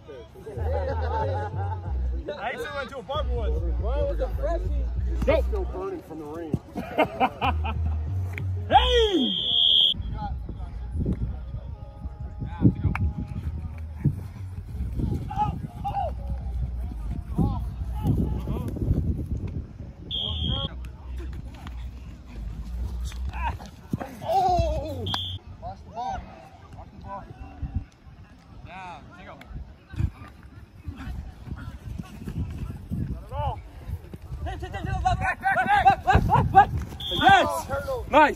I actually went to a park once. Well, it was a freshie. It's still burning from the rain. Hey! Yes! Nice!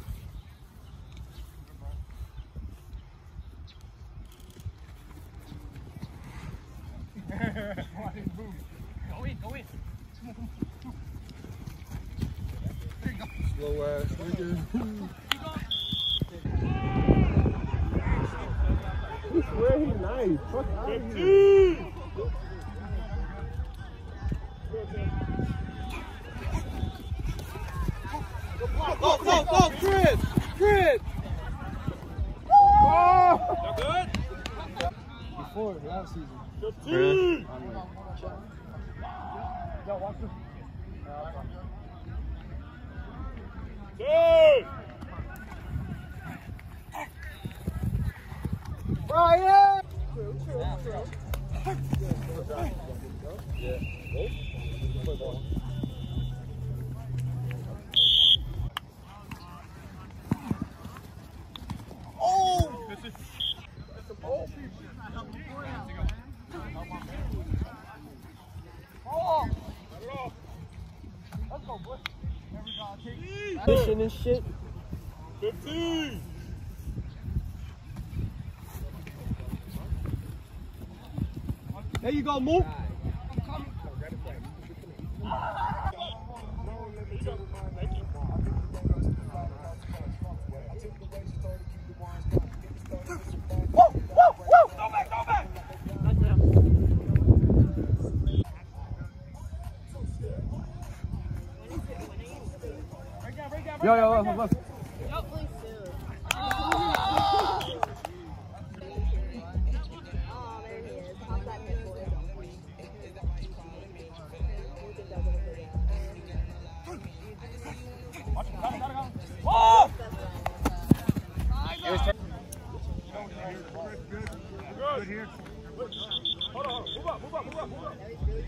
Go in. Slow ass nigga. I swear he's nice. Fuck out of here. Go, Chris! Chris! Oh! You good? Before, last season. Really? Yo, watch this. Dude! Brian! Oh! This is Some old people. Let's go, boy. Fishing and shit. 15! There you go, Mook. Yo, let's. Oh! Good here. Hold on. Move up.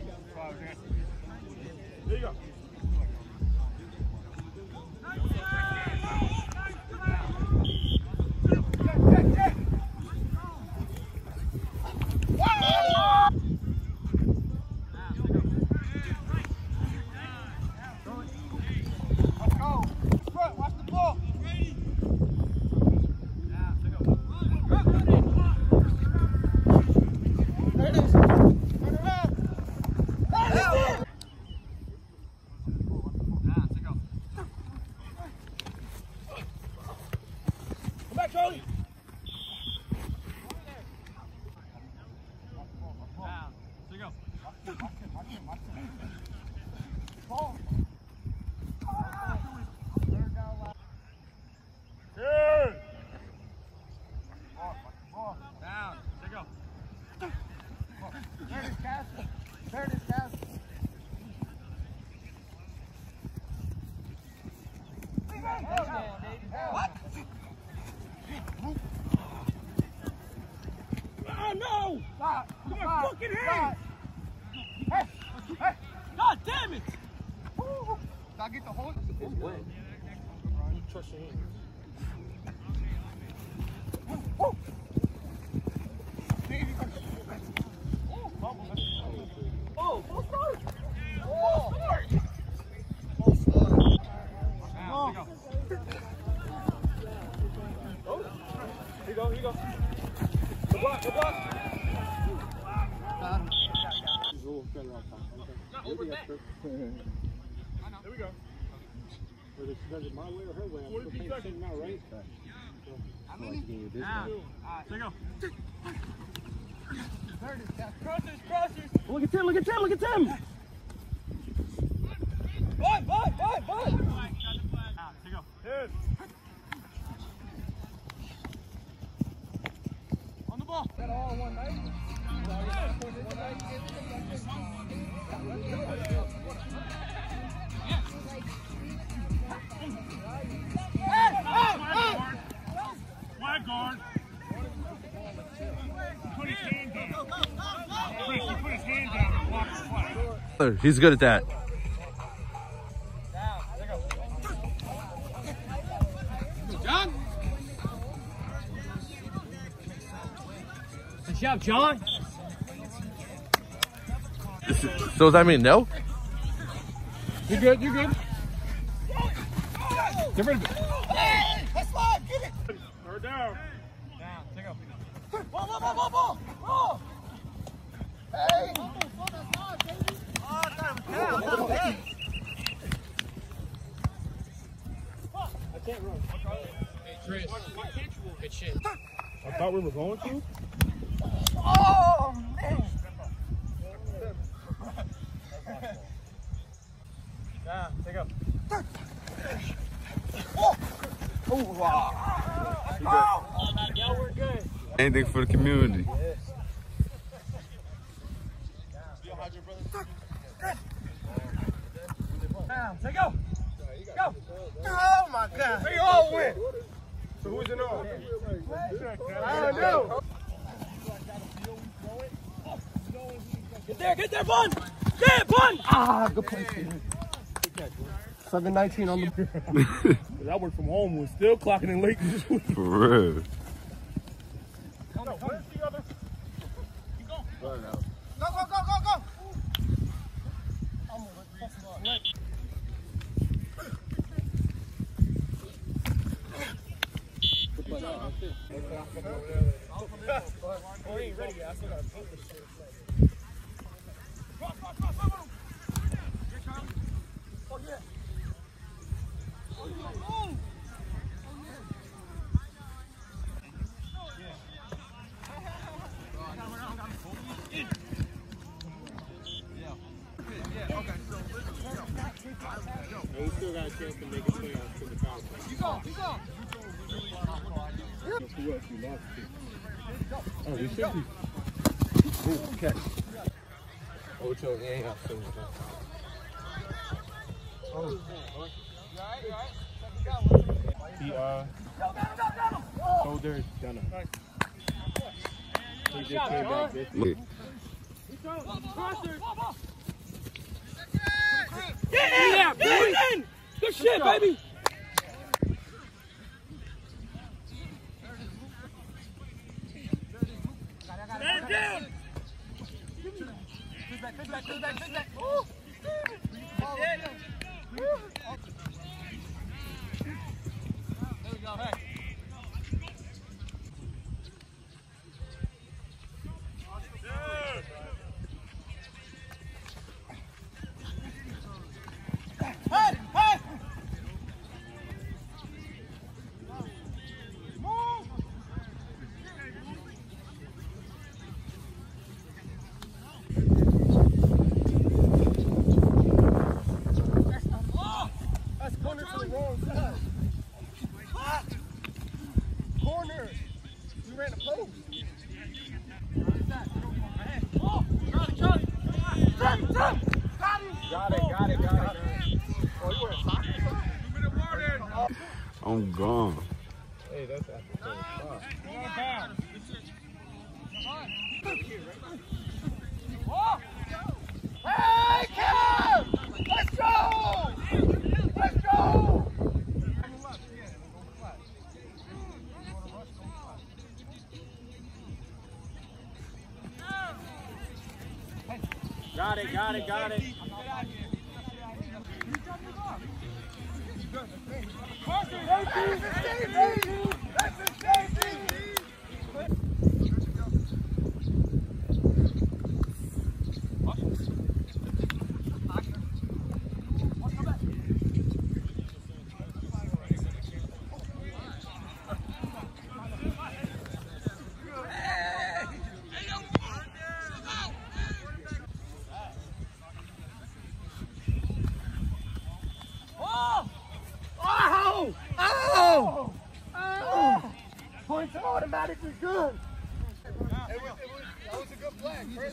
There you go. Charlie! What? Oh no! Come on, fucking hand! Hey! God damn it! Did I get the hold? It's wet. Trust your hands. Oh, full start! Oh. Full start! Here you go. The block. He's a little better off time. Not over that. There we go. Whether she does it my way or her way, I'm still paying the same now, right? How many? There you go. Crossers! Look at Tim! Bye! Here you go. Yes. On the ball. That all one night? He's good at that. John. Good job, John. So does that mean no? You good? You good? Get rid of it. Hey, let's slide. Get it. Third down. Down. Take up. Ball. Hey. I can't run. Hey, Chris. Good shit. I thought we were going to. Oh, man. Down. Take up. Oh, wow. Yeah, we're good. Anything for the community. Down. Take go. Go. Oh, my God. They all win. So who's in all? I don't know. Get there, Bun. Yeah, Bun. Ah, good play, Steven. 7-19 on the. I work from home. We're still clocking in late this week. For real. Where's the other? Go. And we still got a chance to make a playoff to the conference. Keep going. Who else we lost to? Oh, we should be. Ooh, catch. Ocho, yeah. Oh. He shoulder Gunner. He just came back this week. Yeah, boy. Good shit, baby. Stand down. Good back. Woo. There we go. Hey. Hey! Move! That's corner to the wrong side. Corner. We ran a post. Got it. Oh, you wearing socks? I'm gone. Hey, that's after 35. Hey, Cam! Let's go! Got it. Points are automatically good. That was a good flag. Chris.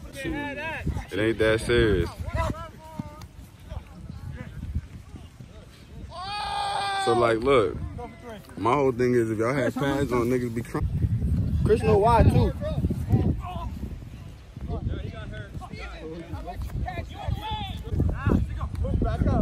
It ain't that serious. So like, look, my whole thing is if y'all had pads on, niggas be crying. Chris know why too. Move back up.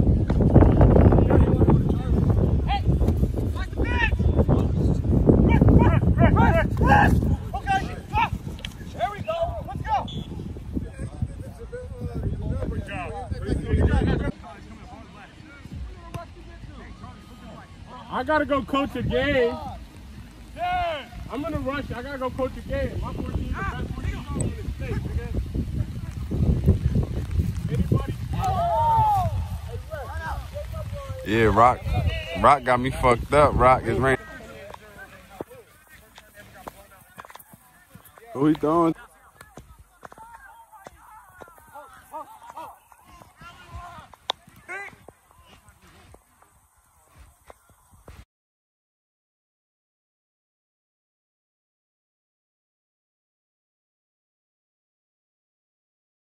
I gotta go coach a game. I'm gonna rush. I gotta go coach a game. My 14 is the best 14 in the state, nigga. Anybody? Yeah, Rock got me fucked up. Rock is rain. Who he throwing?